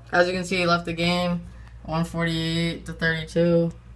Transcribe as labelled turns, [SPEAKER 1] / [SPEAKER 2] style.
[SPEAKER 1] As you can see, he left the game 148 to 32.